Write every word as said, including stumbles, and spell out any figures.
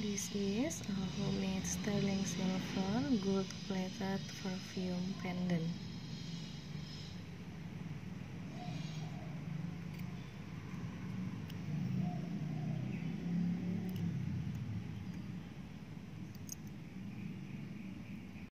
This is a homemade sterling silver gold plated perfume pendant.